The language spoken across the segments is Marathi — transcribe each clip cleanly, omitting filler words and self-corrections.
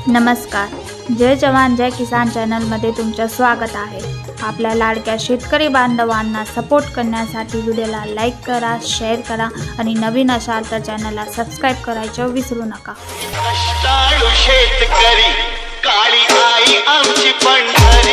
नमस्कार, जय जवान जय किसान चॅनलमध्ये तुमचं स्वागत आहे। आपल्या लाडक्या शेतकरी बांधवांना सपोर्ट करण्यासाठी व्हिडिओला लाईक करा, शेअर करा आणि नवीन असाल तर चॅनलला सबस्क्राइब करायचं विसरू नका। कष्टाळू शेतकरी काळी आई आमची पंढरी,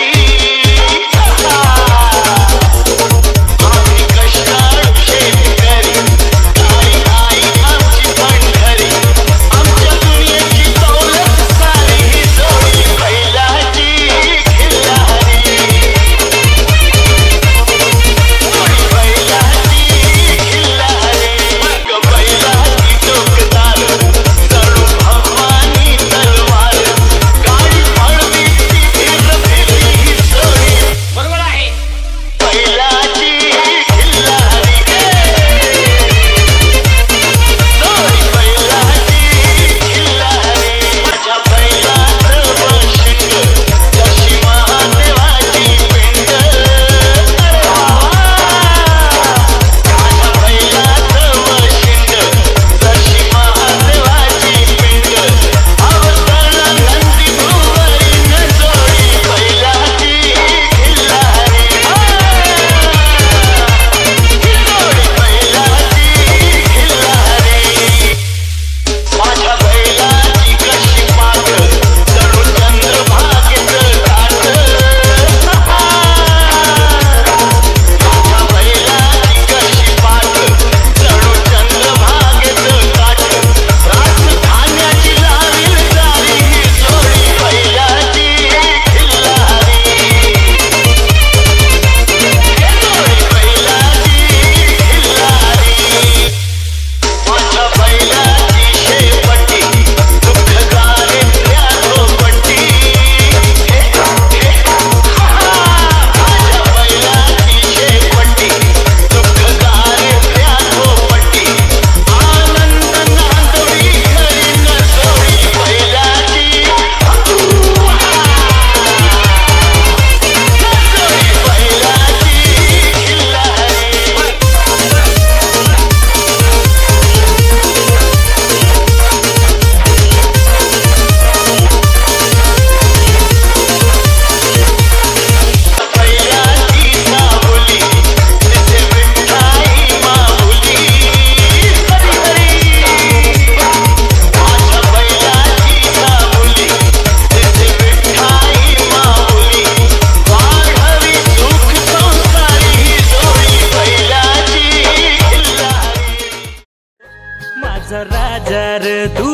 माझा राजा रे तू,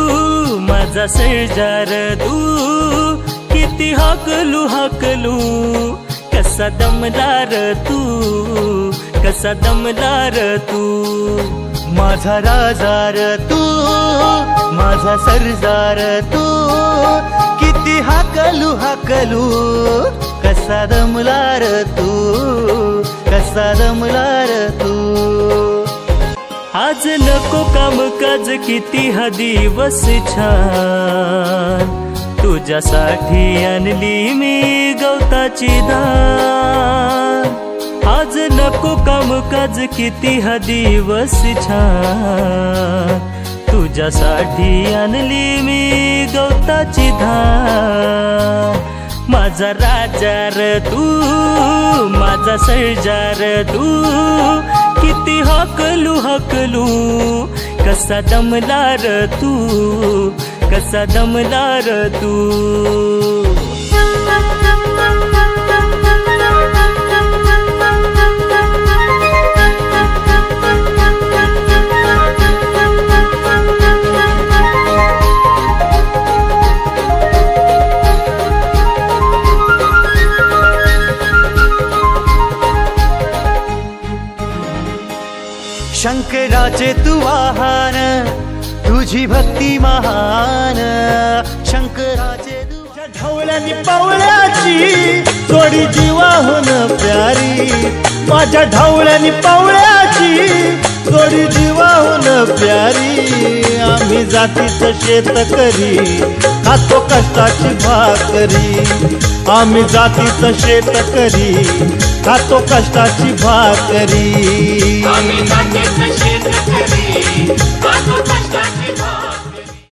माझा सर्जार तू, किती हकलू हकलू, कसा दमदार तू, कसा दमदार तू। माझा राजार तू, माझा सर्जार तू, किती हकलू हकलू, कसा दमलार तू, कसा दमलार तू। आज नको कामकाज किती हा दिवस छान, तुझ्यासाठी आणली मी गवताची धान। आज नको कामकाज किती हा दिवस छान, तुझ्यासाठी आणली मी गवताची धान। माझा राजार तू, माझा सर्जार तू, किती हकलू हकलू, कसा दमदार तू, कसा दमदार तू। शंकराचे तू वाहन, तुझी भक्ती महान, शंकराचे ढवळ्यानी पावळ्याची जोडी जीवाहून प्यारी, माझ्या ढवळ्यानी पावळ्याची जोडी जीवाहून प्यारी। आम्ही जातीचं शेतकरी खातो कष्टाची भाकरी, आम्ही जातीचं शेतकरी खातो कष्टाची भाकरी। आम्ही जातीचं शेतकरी खातो